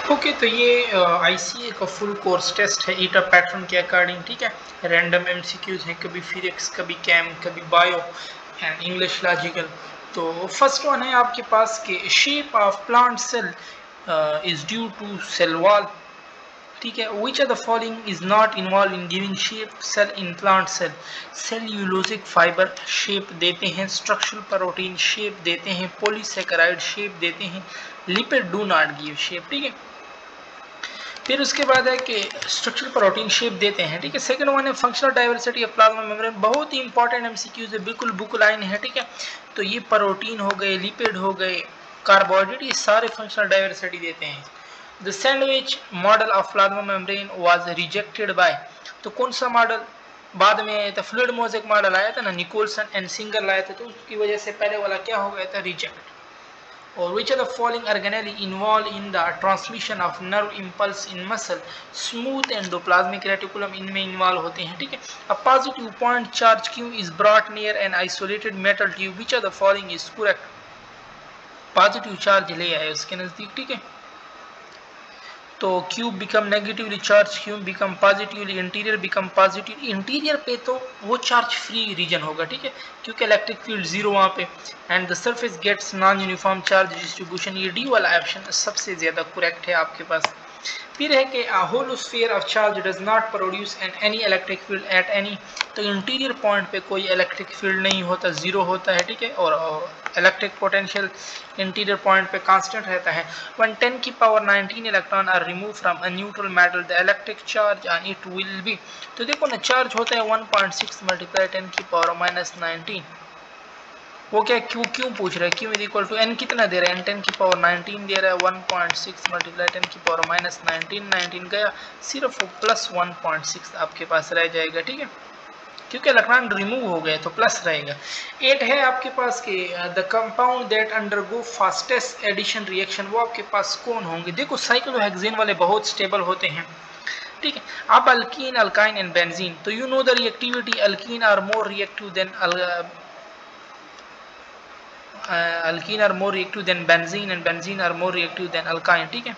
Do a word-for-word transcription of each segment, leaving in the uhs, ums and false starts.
Okay okay, तो ये ICA का फुल कोर्स टेस्ट है ईटा पैटर्न के अकॉर्डिंग, ठीक है। रैंडम एमसीक्यूज हैं, कभी फिजिक्स, कभी कैम, कभी बायो एंड इंग्लिश लॉजिकल। तो फर्स्ट वन है आपके पास के shape of plant cell is due to cell wall, ठीक है। Which are the following is not involve in giving shape cell in plant cell. Cellulosic fibre shape देते हैं, structural protein shape देते हैं, पॉलीसेकेराइड शेप देते हैं, lipid do not give shape, ठीक है। फिर उसके बाद है कि स्ट्रक्चरल प्रोटीन शेप देते हैं, ठीक है। सेकंड वन है functional diversity of plasma membrane, बहुत ही इंपॉर्टेंट एमसीक्यूज है, बिल्कुल बुक लाइन है, ठीक है। तो ये प्रोटीन हो गए, लिपिड हो गए, कार्बोहाइड्रेट, ये सारे फंक्शनल डाइवर्सिटी देते हैं। The sandwich model of plasma membrane was rejected by, तो कौन सा मॉडल बाद में आया था? फ्लूइड मोज़ेक मॉडल आया था ना, निकोलसन एंड सिंगर लाए थे, तो उसकी वजह से पहले वाला क्या हो गया था? रिजेक्ट। और which of the following organelle involved in the transmission of nerve impulse in muscle? Smooth endoplasmic reticulum इनमें इन्वॉल्व होते हैं, ठीक है। A positive point charge Q is brought near an isolated metal tube. Which of the following is correct? Positive charge ले आए उसके नजदीक, ठीक है। तो cube become negatively charge, cube become positively, interior become positive. Interior पे तो वो चार्ज फ्री रीजन होगा, ठीक है, क्योंकि इलेक्ट्रिक फील्ड जीरो वहाँ पे। And the surface gets non uniform charge distribution, ये डी वाला ऑप्शन सबसे ज़्यादा करेक्ट है आपके पास। फिर है कि a hollow sphere of charge does not produce an any electric field at any, तो इंटीरियर पॉइंट पे कोई इलेक्ट्रिक फील्ड नहीं होता, जीरो होता है, ठीक है। और इलेक्ट्रिक पोटेंशियल इंटीरियर पॉइंट पे कांस्टेंट रहता है। when ten की power nineteen electron are remove from a neutral metal the electric charge on it will be, तो देखो ना चार्ज होता है one point six multiply ten की पावर माइनस नाइनटीन। वो क्या क्यों क्यों पूछ रहा है? क्यों इज इक्वल टू एन कितना दे रहा है? एन टेन की पावर नाइनटीन दे रहा है, one point six multiply ten की पावर माइनस नाइनटीन, नाइनटीन गया, सिर्फ प्लस वन पॉइंट सिक्स आपके पास रह जाएगा, ठीक है, क्योंकि इलेक्ट्रॉन रिमूव हो गए तो प्लस रहेगा। एट है आपके पास के the compound that undergo fastest addition reaction, वो आपके पास कौन होंगे? देखो साइक्लोहेक्सेन वाले बहुत स्टेबल होते हैं, ठीक है। अब अल्कीन, अल्काइन एंड बेंजीन, तो you know the reactivity, alkene are more reactive than alkene are more reactive than benzene and benzene are more reactive than alkyne, ठीक है।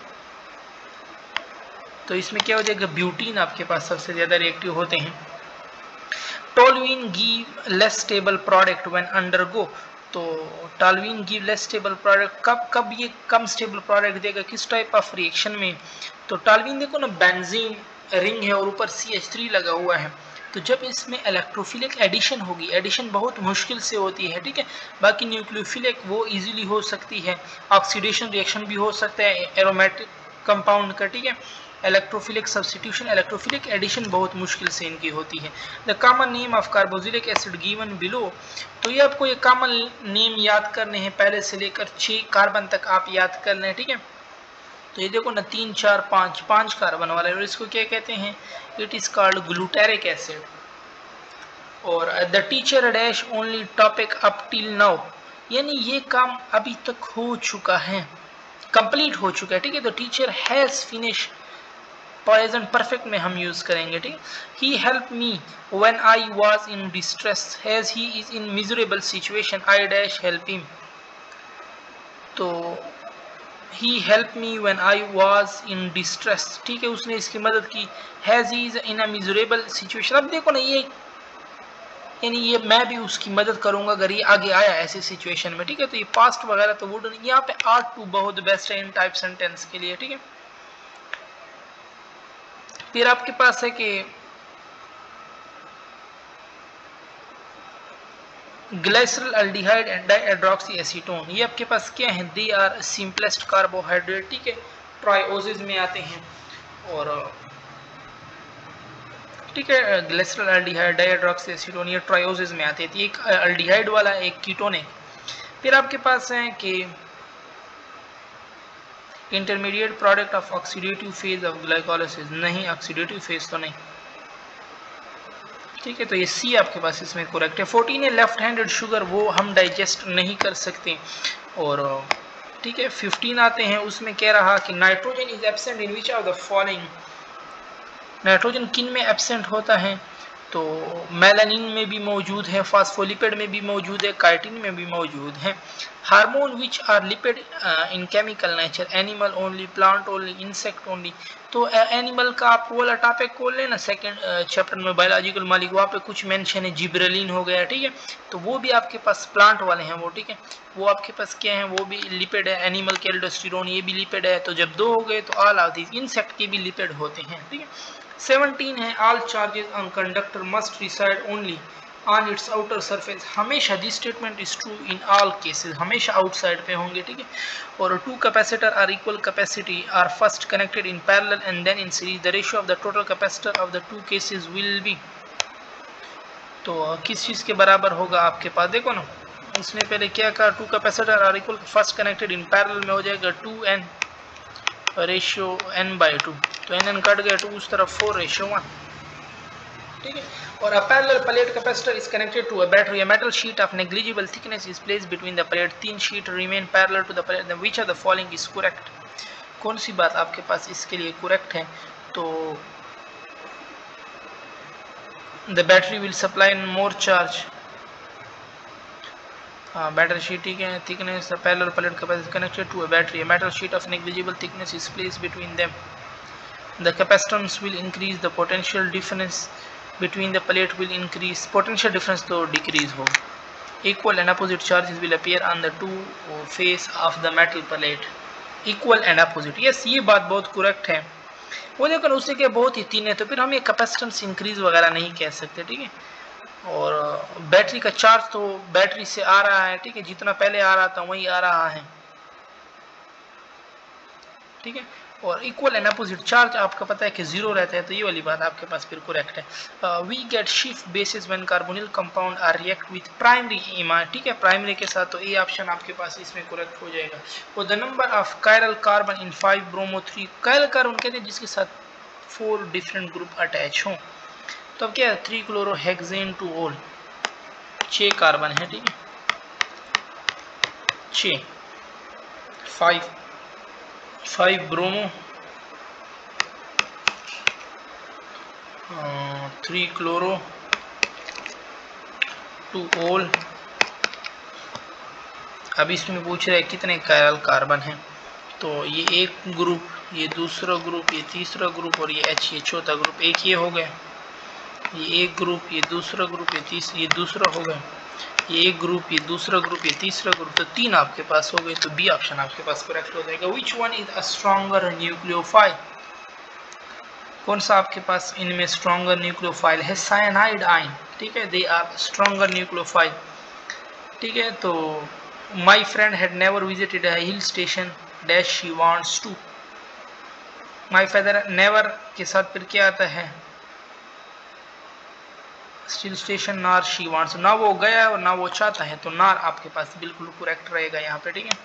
तो इसमें क्या हो जाएगा? ब्यूटीन आपके पास सबसे ज्यादा रिएक्टिव होते हैं। Toluene give less stable product when undergo, तो toluene give less stable product कब कब ये कम स्टेबल प्रोडक्ट देगा? किस टाइप ऑफ रिएक्शन में? तो टोलुइन देखो ना, बेंजीन रिंग है और ऊपर सी एच थ्री लगा हुआ है, तो जब इसमें इलेक्ट्रोफिलिक एडिशन होगी, एडिशन बहुत मुश्किल से होती है, ठीक है। बाकी न्यूक्लियोफिलिक वो इजीली हो सकती है, ऑक्सीडेशन रिएक्शन भी हो सकता है एरोमेटिक कंपाउंड का, ठीक है। इलेक्ट्रोफिलिक सब्स्टिट्यूशन, इलेक्ट्रोफिलिक एडिशन बहुत मुश्किल से इनकी होती है। The common name of carboxylic acid given below, तो ये आपको ये कॉमन नेम याद करने हैं, पहले से लेकर छः कार्बन तक आप याद कर लें, ठीक है। तो ये देखो ना, तीन चार पाँच पाँच कार्बन वाला है, और इसको क्या कहते हैं? It is called glutaric acid. और the teacher dash only topic up till now, यानी ये काम अभी तक हो चुका है, कंप्लीट हो चुका है, ठीक है। तो teacher has finish, present perfect में हम यूज करेंगे, ठीक है। He help me when I was in distress, has he is in miserable situation, I dash help him, तो he helped me when I was in distress, ठीक है, उसने इसकी मदद की। has he is in a miserable situation, अब देखो ना, ये यानी ये मैं भी उसकी मदद करूंगा अगर ये आगे आया ऐसे सिचुएशन में, ठीक है। तो ये पास्ट वगैरह तो वुड, यहाँ पे आर टू बहुत बेस्ट है इन टाइप सेंटेंस के लिए, ठीक है। फिर आपके पास है कि glyceraldehyde and dihydroxyacetone, ये आपके पास क्या है? दे आर सिंपलेस्ट कार्बोहाइड्रेट, ठीक है, ट्राइओसिस में आते हैं। और ठीक है, ग्लाइसरल अल्डिहाइड, डाइहाइड्रोक्सी एसीटोन, ये ट्राइओसिस में आते हैं, एक अल्डिहाइड वाला, एक कीटोनिक। फिर आपके पास है कि intermediate product of oxidative phase of glycolysis, नहीं ऑक्सीडेटिव फेज तो नहीं, ठीक है। तो ये सी आपके पास इसमें करेक्ट है। फोर्टीन है लेफ्ट हैंडेड शुगर, वो हम डाइजेस्ट नहीं कर सकते। और ठीक है, फिफ्टीन आते हैं, उसमें कह रहा कि nitrogen is absent in which of the following, nitrogen किन में एब्सेंट होता है? तो मेलानिन में भी मौजूद है, फास्फोलिपिड में भी मौजूद है, काइटिन में भी मौजूद है। Hormone which are lipid in chemical nature, animal only, plant only, insect only. तो एनिमल का आप वो वाला टॉपिक खोल लेना सेकंड चैप्टर में बायोलॉजिकल मॉलिक्यूल, वहाँ पे कुछ मेंशन है, जिब्रेलिन हो गया, ठीक है। तो वो भी आपके पास प्लांट वाले हैं वो, ठीक है। वो आपके पास क्या है, वो भी लिपिड है। एनिमल के एल्डोस्टेरोन ये भी लिपिड है। तो जब दो हो गए तो ऑल ऑफ दीज, इंसेक्ट के भी लिपिड होते हैं, ठीक है। सेवनटीन है all charges on conductor must reside only on its outer surface. हमेशा this statement is true in all cases, हमेशा आउटसाइड पे होंगे, ठीक है। और two capacitor are equal capacity are first connected in parallel and then in series, the ratio of the total capacitor of the two cases will be. तो किस चीज़ के बराबर होगा आपके पास, देखो ना, उसने पहले क्या कहा, two capacitor are equal, first connected in parallel में हो जाएगा two N ratio N by two, तो एन एन कट गया, टू उस तरफ फोर रेशियो वन, ठीक है। और a parallel plate capacitor is connected to a battery, a metal sheet of negligible thickness is placed between the plate, तीन sheet remain parallel to the plate, then which of the following is correct. कौन सी बात आपके पास इसके लिए correct है, तो the battery will supply more charge, हाँ battery sheet, ठीक है। Thickness parallel plate capacitor connected to a battery, a metal sheet of negligible thickness is placed between them, the capacitance will increase, the potential difference between the plate will increase, potential difference तो decrease हो, equal and opposite charges will appear on the two face of the metal plate, equal and opposite, yes ये बात बहुत correct है। वो लेकिन उससे क्या बहुत ही तीन है, तो फिर हम ये कैपेसिटेंस इंक्रीज वगैरह नहीं कह सकते, ठीक है। और बैटरी का चार्ज तो बैटरी से आ रहा है, ठीक है, जितना पहले आ रहा था वही आ रहा है, ठीक है। और इक्वल एंड अपोजिट चार्ज आपका पता है कि जीरो रहता है, तो ये वाली बात आपके पास फिर करेक्ट है। वी गेट शिफ्ट bases when carbonyl compound are react with primary amine, ठीक है, प्राइमरी के साथ, तो ये ऑप्शन आपके पास इसमें करेक्ट हो जाएगा। और the number of chiral carbon in five bromo three, chiral carbon कहते हैं जिसके साथ फोर डिफरेंट ग्रुप अटैच हों, तो अब क्या है, थ्री क्लोरो हेक्सेन टू ओल, छः कार्बन है, ठीक है, छः, five five bromo, three chloro two ol. अब इसमें पूछ रहा है कितने कायरल कार्बन हैं, तो ये एक ग्रुप, ये दूसरा ग्रुप, ये तीसरा ग्रुप और ये एच, ये चौथा ग्रुप, एक ये हो गया, ये एक ग्रुप, ये दूसरा ग्रुप, ये तीस ये दूसरा हो गया, ये एक ग्रुप, ये दूसरा ग्रुप, ये तीसरा ग्रुप, तो तीन आपके पास हो गए, तो बी ऑप्शन आपके पास करेक्ट हो जाएगा। Which one is a stronger nucleophile, कौन सा आपके पास इनमें स्ट्रॉन्गर न्यूक्लियोफाइल है, साइनाइड आयन, ठीक है, दे आर स्ट्रॉन्गर न्यूक्लियोफाइल, ठीक है। तो my friend had never visited a hill station dash she wants to, my father never के साथ फिर क्या आता है, hill station, nor she wants, ना वो गया और ना वो चाहता है, तो नार आपके पास बिल्कुल करेक्ट रहेगा यहाँ पे, ठीक है।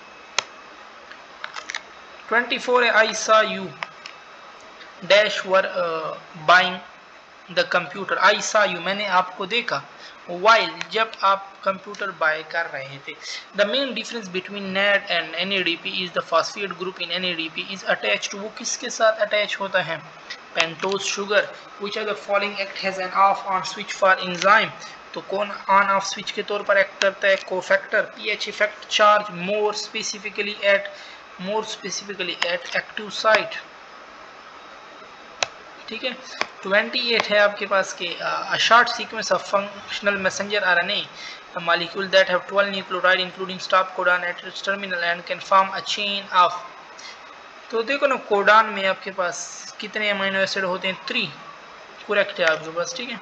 ट्वेंटी फोर है I saw you dash were buying the computer, I saw you मैंने आपको देखा, वाइल जब आप कंप्यूटर बाय कर रहे थे। The main difference between NAD and N A D P is the phosphate group in N A D P is attach to, वो किसके साथ अटैच होता है, pentose sugar. Which are the following act has an off on switch for enzyme, तो कौन on off switch के तौर पर एक्ट करता है, cofactor, pH effect, charge, more specifically at more specifically at active site, ठीक है। अट्ठाईस है आपके पास के a short sequence of functional messenger RNA, a molecule that have twelve nucleotide including stop codon at its terminal and can form a chain of, तो देखो ना कोडान में आपके पास कितने अमीनो एसिड होते हैं, थ्री, करेक्ट है आपके पास, ठीक है,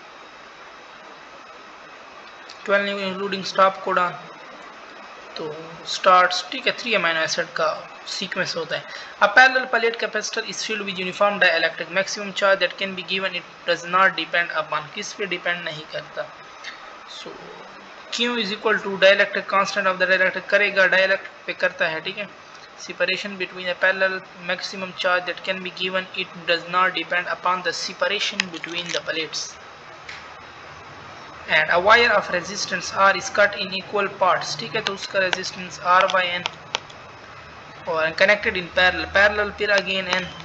ट्वेल्व इंक्लूडिंग स्टॉप कोडान, तो स्टार्ट्स, ठीक है, थ्री अमीनो एसिड का सीक्वेंस होता है। A parallel plate capacitor is filled with uniform dielectric maximum charge that can be given, it does not depend upon, किस पे डिपेंड नहीं करता, so Q is equal to dielectric constant of the dielectric, करेगा dielectric पे करता है, ठीक है। Separation between a parallel maximum charge that can be given, it does not depend upon the separation between the plates. And a wire of resistance R is cut in equal parts, ठीक है, तो उसका resistance R by N और connected in parallel, parallel फिर again N, तो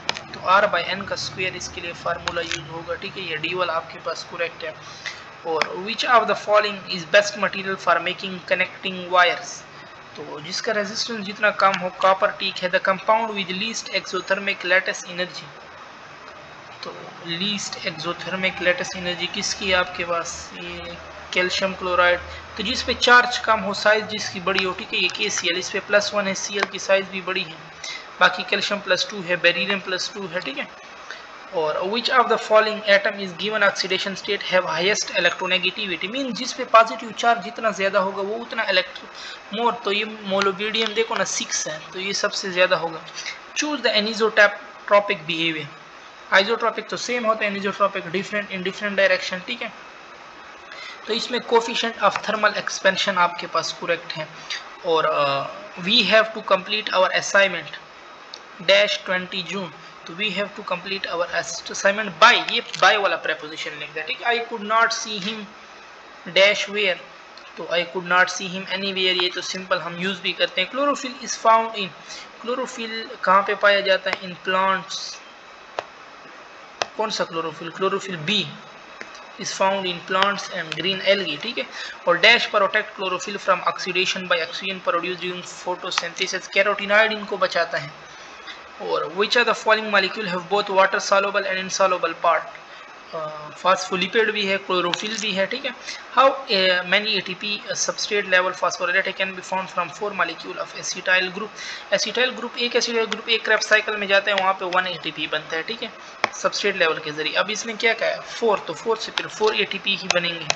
R by N का square इसके लिए फार्मूला यूज होगा, ठीक है। ये डी वाला आपके पास करेक्ट है। और which of the following is best material for making connecting wires, तो जिसका रेजिस्टेंस जितना कम हो कॉपर ठीक है। The compound with least exothermic lattice energy, तो लीस्ट एक्सोथर्मिक लेटेस्ट एनर्जी किसकी है आपके पास, ये कैल्शियम क्लोराइड। तो जिस पे चार्ज कम हो, साइज जिसकी बड़ी हो, ठीक है, ये के सी एल, इस पे प्लस वन है, सी एल की साइज भी बड़ी है। बाकी कैल्शियम प्लस टू है, बेरिलियम प्लस टू है, ठीक है। और which of the following atom is given oxidation state have highest electronegativity, mean जिस पे पॉजिटिव चार्ज जितना ज्यादा होगा वो उतना इलेक्ट्रो मोर, तो ये मोलोबिडियम देखो ना सिक्स है, तो ये सबसे ज्यादा होगा। Choose the anisotropic behaviour, isotropic तो सेम होता है, anisotropic different in different direction, ठीक है। तो इसमें कोफिशिएंट ऑफ थर्मल एक्सपेंशन आपके पास करेक्ट है। और we have to complete our assignment dash twenty June, तो we have to complete our assignment by, ये बाय वाला प्रेपोजिशन लिख दिया, ठीक है। I could not see him dash where, तो I could not see him anywhere, ये तो सिंपल हम यूज भी करते हैं। Chlorophyll is found in, chlorophyll कहाँ पे पाया जाता है, इन प्लांट्स। कौन सा chlorophyll, chlorophyll B is found in plants and green algae, ठीक है। और dash protect chlorophyll from oxidation by oxygen produced during photosynthesis, carotenoid इनको बचाता है। और which of the following molecule have both water soluble and insoluble part, phospholipid भी है, chlorophyll भी है, ठीक है। How many ATP substrate level phosphorylate can be found from four molecule of acetyl group, acetyl group एक acetyl group एक Krebs cycle में जाता है, वहाँ पे वन एटीपी बनता है, ठीक है, सबस्ट्रेट लेवल के जरिए। अब इसने क्या कहा है, फोर, तो फोर से फिर फोर एटीपी ही बनेंगे।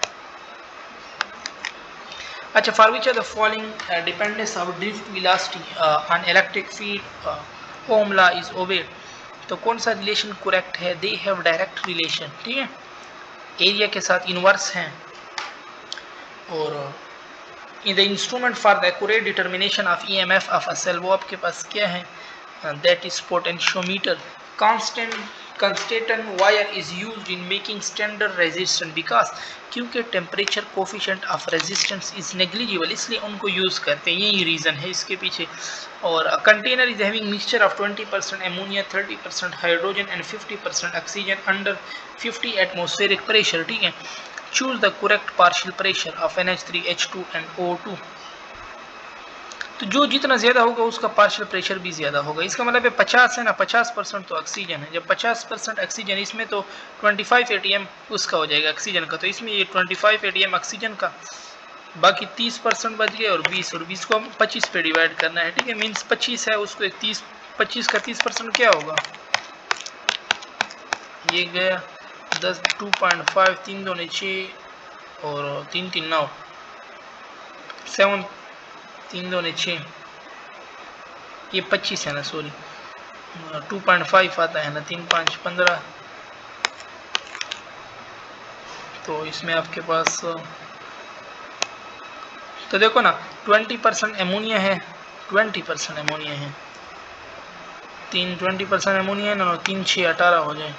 अच्छा, for which are the following dependence of drift velocity on electric field Ohm law is obeyed, तो कौन सा रिलेशन करेक्ट है, दे हैव डायरेक्ट रिलेशन, ठीक है, एरिया के साथ इनवर्स हैं। और in the instrument for the accurate determination of EMF of a cell, वो आपके पास क्या है, that is potentiometer. Constant constant wire is used in making standard resistance because, क्योंकि temperature coefficient of resistance is negligible, इसलिए उनको use करते हैं, यही रीजन है इसके पीछे। और container is having mixture of twenty percent ammonia, thirty percent hydrogen and fifty percent oxygen under fifty atmospheric pressure, ठीक है। Choose the correct partial pressure of N H three H two and O two, तो जो जितना ज्यादा होगा उसका partial pressure भी ज्यादा होगा। इसका मतलब है पचास है ना, पचास परसेंट तो ऑक्सीजन है, जब पचास परसेंट ऑक्सीजन, इसमें तो पच्चीस एटीएम उसका हो जाएगा ऑक्सीजन का, तो इसमें ये पच्चीस एटीएम ऑक्सीजन का, बाकी तीस परसेंट बच गया, और बीस और बीस को हम पच्चीस पे डिवाइड करना है, ठीक है। मीन्स पच्चीस है, उसको एक तीस, पच्चीस का तीस परसेंट क्या होगा, ये गया दस, टू पॉइंट फाइव, तीन दो ने छः और तीन तीन नौ, सेवन, तीन दो ने छः, ये पच्चीस है ना, सॉरी टू पॉइंट फाइव आता है ना, तीन पाँच पंद्रह, तो इसमें आपके पास तो देखो ना ट्वेंटी परसेंट एमोनिया है, ट्वेंटी परसेंट एमोनिया है, तीन ट्वेंटी परसेंट एमोनिया है ना, तीन छः अठारह हो जाए,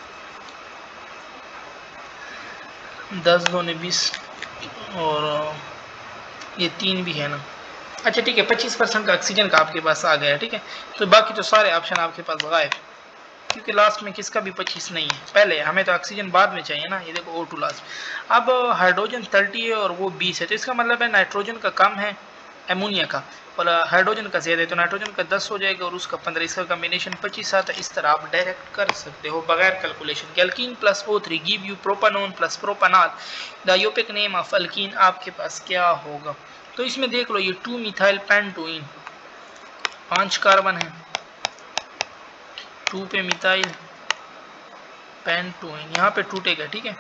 दस दो ने बीस, और ये तीन भी है ना। अच्छा ठीक है, पच्चीस परसेंट का ऑक्सीजन का आपके पास आ गया, ठीक है। तो बाकी तो सारे ऑप्शन आपके पास गायब, क्योंकि लास्ट में किसका भी पच्चीस नहीं है, पहले हमें तो ऑक्सीजन बाद में चाहिए ना। ये देखो ओ टू लास्ट, अब हाइड्रोजन थर्टी है और वो बीस है, तो इसका मतलब है नाइट्रोजन का कम है एमोनिया का, और हाइड्रोजन का ज्यादा है, तो नाइट्रोजन का दस हो जाएगा और उसका पंद्रह, इसका कॉम्बिनेशन पच्चीस आता है। इस तरह आप डायरेक्ट कर सकते हो बगैर calculation. Alkene plus O three give you propanone plus propanol, the IUPAC name of alkene आपके पास क्या होगा। तो इसमें देख लो, ये टू मिथाइल पेंटोइन, पांच कार्बन है, टू पे मिथाइल पेंटोइन, यहाँ पे टूटेगा, ठीक है।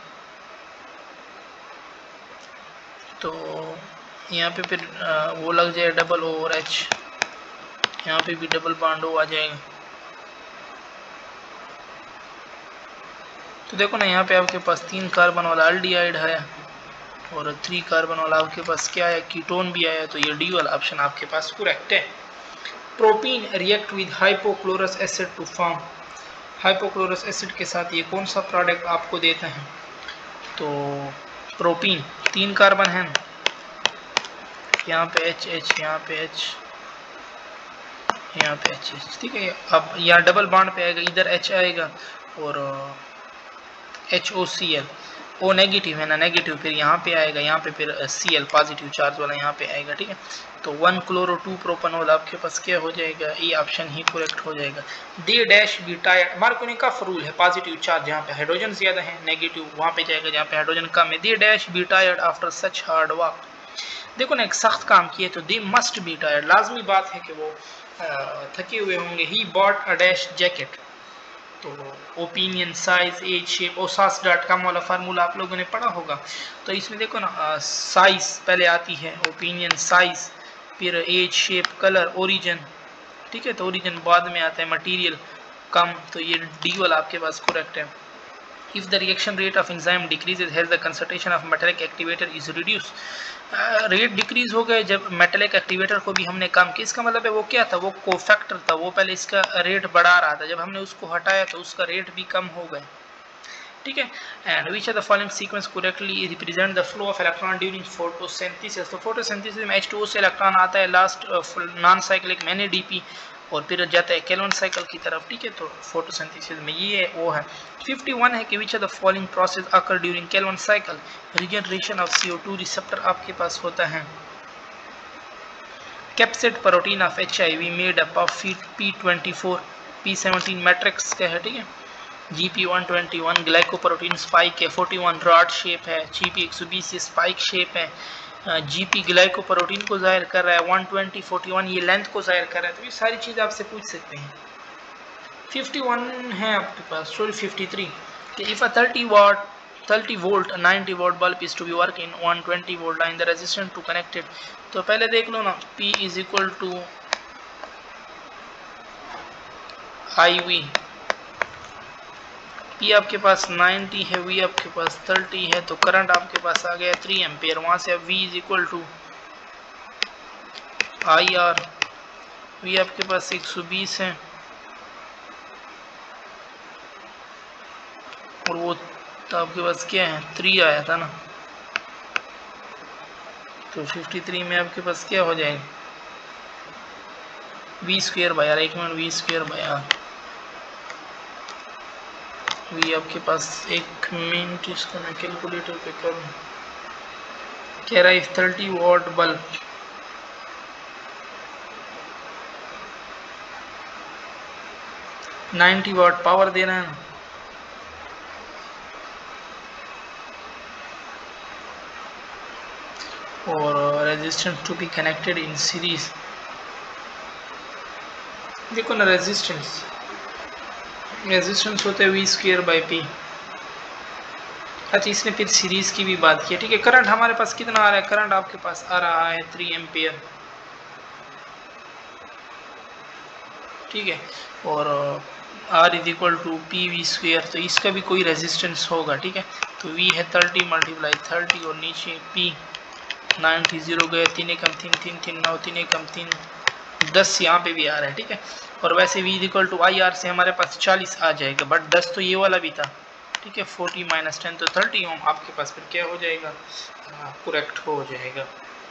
तो यहाँ पे फिर वो लग जाए डबल ओ और एच, यहाँ पे भी डबल बॉन्ड ओ आ जाएगा। तो देखो ना, यहाँ पे आपके पास तीन कार्बन वाला अल्डिहाइड है और थ्री कार्बन वाला आपके पास क्या है, कीटोन भी आया, तो ये डी वाला ऑप्शन आपके पास करेक्ट है। Propene react with hypochlorous acid to form, hypochlorous acid के साथ ये कौन सा प्रोडक्ट आपको देता है, तो प्रोपीन, तीन कार्बन है, यहाँ पे एच एच, यहाँ पे एच, यहाँ पे एच एच, ठीक है। अब यहाँ डबल बॉन्ड पे आएगा, इधर एच आएगा और H O C L, O negative है ना नेगेटिव, फिर यहाँ पे आएगा, यहाँ पे फिर सी एल पॉजिटिव चार्ज वाला यहाँ पे आएगा, ठीक है। तो वन क्लोरो टू प्रोपेनॉल आपके पास क्या हो जाएगा, ये ऑप्शन ही करेक्ट हो जाएगा। D dash be tired, Markovnikov rule है, पॉजिटिव चार्ज जहाँ पे हाइड्रोजन ज्यादा है, नेगेटिव वहाँ पे जाएगा जहाँ पे हाइड्रोजन कम है। D dash be tired after such hard work, देखो ना एक सख्त काम किए तो दे मस्ट बी टायर्ड, लाजमी बात है कि वो थके हुए होंगे। He bought a dash jacket, तो opinion size age shape, OSAS dot com वाला फार्मूला आप लोगों ने पढ़ा होगा। तो इसमें देखो ना साइज पहले आती है, ओपिनियन साइज, फिर एज शेप कलर ओरिजिन, ठीक है। तो ओरिजिन बाद में आता है, मटेरियल कम, तो ये डी वाला आपके पास करेक्ट है। If the reaction rate of enzyme decreases, has the concentration of metallic activator is reduced. Rate uh, decrease हो गए जब मेटेलिक एक्टिवेटर को भी हमने कम किया, इसका मतलब है वो क्या था, वो कोफैक्टर था, वो पहले इसका रेट बढ़ा रहा था, जब हमने उसको हटाया तो उसका रेट भी कम हो गया, ठीक है। And which are the following sequence correctly represent the flow of electron during photosynthesis. तो फोटोसिंथेसिस में एच टू ओ से इलेक्ट्रॉन आता है लास्ट नॉन साइक्लिक में एन डी पी और फिर जाता है केल्विन साइकिल की तरफ, ठीक है। तो फोटोसिंथेसिस में ये है वो है। फिफ्टी वन है कि which are the following process occur during Calvin cycle, regeneration of C O two receptor आपके पास होता है। Capsid protein of H I V made up of P twenty four P seventeen matrix का है, ठीक है। G P one twenty one glycoprotein spike है, forty one rod shape है, जी पी एक सौ बीस स्पाइक शेप है, जीपी ग्लाइकोप्रोटीन को जाहिर कर रहा है, वन ट्वेंटी फोर्टी वन ये लेंथ को जाहिर कर रहा है। तो ये सारी चीज़ आपसे पूछ सकते हैं। फिफ्टी वन है आपके पास, सॉरी फिफ्टी थ्री, कि if a thirty watt thirty volt ninety watt bulb is to be work in one twenty volt line, the resistance to connected. तो पहले देख लो ना, P is equal to I V, P आपके पास ninety है, V आपके पास thirty है, तो करंट आपके पास आ गया थ्री एम्पेयर। वहां से V is equal to I R, V आपके पास एक सौ बीस है और वो तो आपके पास क्या है, थ्री आया था ना, तो फिफ्टी थ्री में आपके पास क्या हो जाएगा, वी स्क्वेयर बाय आर, एक मिनट, V square by R, V आपके पास, एक मिनट इसको मैं कैलकुलेटर पे करूँ, कह रहा है thirty watt bulb ninety watt power दे रहा है ना, और resistance to be connected in series. देखो ना रेजिस्टेंस रेजिस्टेंस होता है वी स्क्वेयर बाई पी। अच्छा, इसने फिर सीरीज की भी बात की, ठीक है। करंट हमारे पास कितना आ रहा है, करंट आपके पास आ रहा है थ्री एम्पियर, ठीक है। और R is equal to P V square, तो इसका भी कोई रेजिस्टेंस होगा, ठीक है। तो वी है थर्टी मल्टीप्लाई थर्टी और नीचे पी नाइन्टी, जीरो गए, तीन एकम तीन, तीन तीन नौ, तीन एकम तीन दस, यहाँ पे भी आ रहा है, ठीक है। और वैसे V equal to I R से हमारे पास चालीस आ जाएगा, बट दस तो ये वाला भी था, ठीक है। फोर्टी माइनस टेन तो थर्टी ओम आपके पास फिर क्या हो जाएगा, करेक्ट हो जाएगा।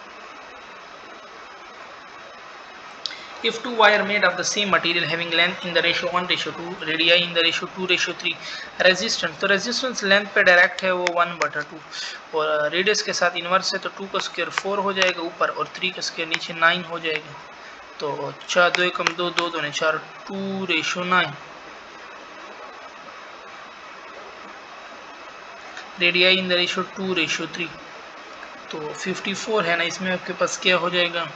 If two wire made of the same material having length in the ratio one ratio two, radii in the ratio two ratio three, resistance, तो resistance length पे डायरेक्ट है वो वन बटा टू, और रेडियस के साथ इनवर्स है तो टू का स्क्वायर फोर हो जाएगा ऊपर और थ्री का स्क्वायर नीचे नाइन हो जाएगा। तो चार दो एकम दो, दो दो ने चार, two ratio nine, radii in the ratio two ratio three, तो फिफ्टी फोर है ना, इसमें आपके पास क्या हो जाएगा,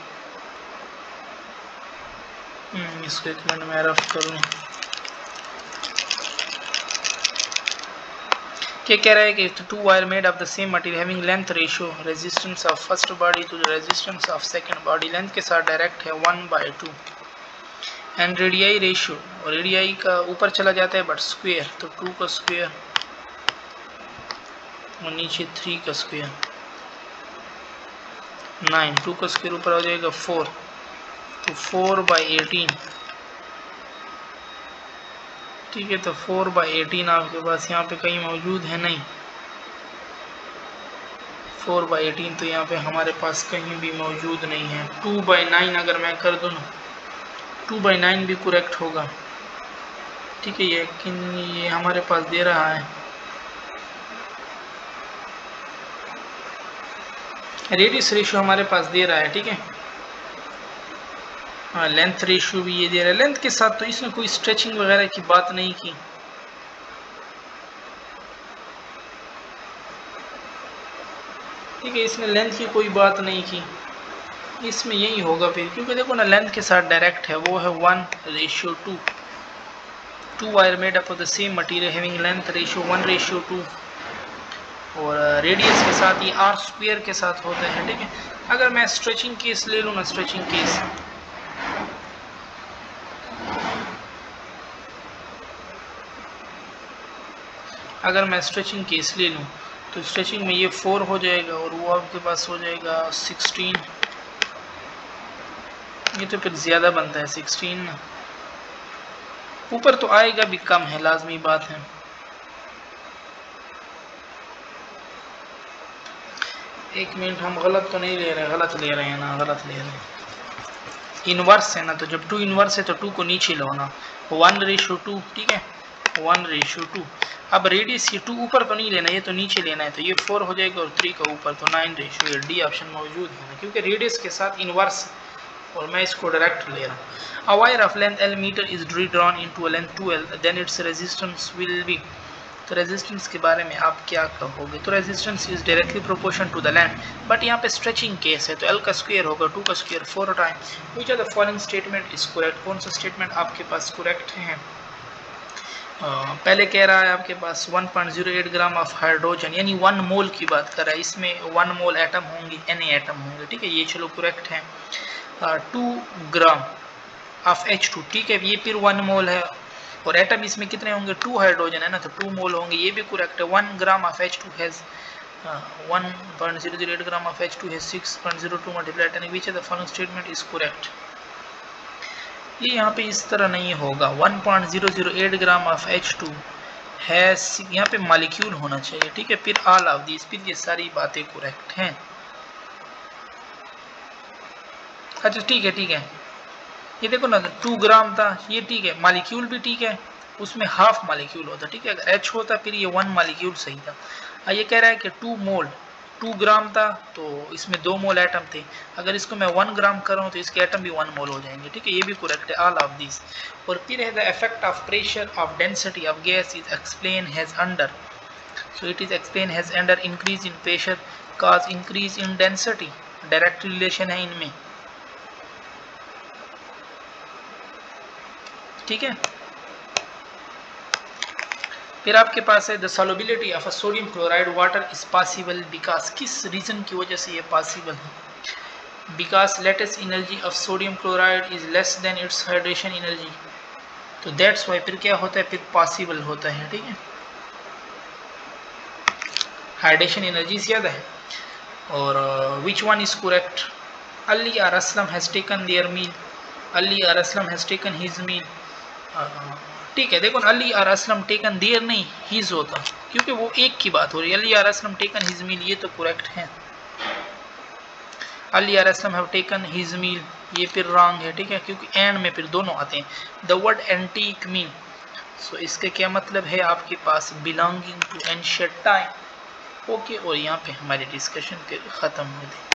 इसको एक मिनट में रफ करूँ, क्या कह रहा है कि two wire made of the same material having length ratio resistance of first body to the resistance of second body, length के साथ डायरेक्ट है one by two, and radii ratio, और रेडियाई का ऊपर चला जाता है बट स्क्वायर, तो टू का स्क्वायर और नीचे थ्री का स्क्वायर नाइन, टू का स्क्वायर ऊपर हो जाएगा फोर, तो फोर बाई एटीन, ठीक है। तो फोर बाई एटीन आपके पास यहाँ पे कहीं मौजूद है नहीं, फोर बाई एटीन तो यहाँ पे हमारे पास कहीं भी मौजूद नहीं है। टू बाई नाइन अगर मैं कर दूँ ना, टू बाई नाइन भी करेक्ट होगा, ठीक है। ये कि ये हमारे पास दे रहा है रेडियस रेशियो हमारे पास दे रहा है, ठीक है। हाँ, लेंथ रेशियो भी ये दे रहा है। लेंथ के साथ तो इसने कोई स्ट्रेचिंग वगैरह की बात नहीं की, ठीक है। इसमें लेंथ की कोई बात नहीं की, इसमें यही होगा फिर, क्योंकि देखो ना लेंथ के साथ डायरेक्ट है, वो है one ratio two. Two wire made up of the same material having length ratio one ratio two, और रेडियस के साथ ये आर स्क्वायर के साथ होता है, ठीक है। अगर मैं स्ट्रेचिंग केस ले लूँ ना, स्ट्रेचिंग केस अगर मैं स्ट्रेचिंग केस ले लूँ तो स्ट्रेचिंग में ये फोर हो जाएगा और वो आपके पास हो जाएगा सिक्सटीन। ये तो फिर ज़्यादा बनता है सिक्सटीन, ऊपर तो आएगा भी कम है, लाजमी बात है। एक मिनट, हम गलत तो नहीं ले रहे, गलत ले रहे हैं ना, गलत ले रहे हैं। इनवर्स है ना, तो जब टू इनवर्स है तो टू को नीचे लो ना, वन रेशो टू, ठीक है, वन रेशो टू। अब रेडियस ये टू ऊपर तो नहीं लेना, ये तो नीचे लेना है, तो ये फोर हो जाएगा और थ्री का ऊपर, तो नाइन रेशो, ये डी ऑप्शन मौजूद है ना, क्योंकि रेडियस के साथ इनवर्स और मैं इसको डायरेक्ट ले रहा हूँ। A wire of length L metre is drawn into a length two L, then its resistance will be. तो रेजिस्टेंस के बारे में आप क्या कहोगे? तो resistance is directly proportion to the length, but यहाँ पे स्ट्रेचिंग केस है, तो एल का स्क्वायर होगा टू का square four time. Which are the following statement is correct? कौन सा स्टेटमेंट आपके पास करेक्ट है? Uh, पहले कह रहा है आपके पास one point zero eight gram of hydrogen, यानी वन मोल की बात कर रहा है, इसमें वन मोल एटम होंगे, एन एटम होंगे, ठीक है, ये चलो करेक्ट है। Two gram of H two, ठीक है, ये फिर वन मोल है, और एटम इसमें कितने होंगे? टू हाइड्रोजन है ना, तो टू मोल होंगे, ये भी करेक्ट है। One gram of H two has one point zero zero eight gram of H two has six point zero two multiply ten, which of the following statement is correct? ये यहाँ पे इस तरह नहीं होगा, one point zero zero eight gram of H two है, यहाँ पे मॉलिक्यूल होना चाहिए, ठीक है, फिर ऑल ऑफ दिस, फिर ये सारी बातें करेक्ट हैं। अच्छा ठीक है, ठीक है, ये देखो ना, टू ग्राम था, ये ठीक है, मॉलिक्यूल भी ठीक है, उसमें हाफ मॉलिक्यूल होता, ठीक है, अगर एच होता फिर ये वन मॉलिक्यूल सही था। आ ये कह रहा है कि टू मोल, टू ग्राम था तो इसमें दो मोल एटम थे, अगर इसको मैं वन ग्राम कर रहा हूँ तो इसके एटम भी वन मोल हो जाएंगे, ठीक है, ये भी करेक्ट है, ऑल ऑफ दिस। और फिर है the effect of pressure of density of gas is explain has under, so it is explain has under increase in pressure cause increase in density, direct relation है इनमें, ठीक है। फिर आपके पास है the solubility of a sodium chloride water is possible because, किस reason की वजह से ये पॉसिबल है? Because lattice energy of sodium chloride is less than its hydration energy, तो दैट्स वाई फिर क्या होता है, फिर पॉसिबल होता है, ठीक है, हाइड्रेशन एनर्जी ज़्यादा है। और which one is correct? Ali और Aslam has taken their meal, Ali और Aslam has taken his meal, ठीक है। देखो अली और असलम टेकन देयर नहीं, हिज होता, क्योंकि वो एक की बात हो रही है, अली और असलम टेकन हिज मील, ये तो करेक्ट है। अली और Aslam have taken his meal, ये फिर रॉन्ग है, ठीक है, क्योंकि एंड में फिर दोनों आते हैं। The word antique mean, so इसका क्या मतलब है आपके पास? Belonging to ancient time, okay. और यहाँ पे हमारी डिस्कशन ख़त्म हो गई।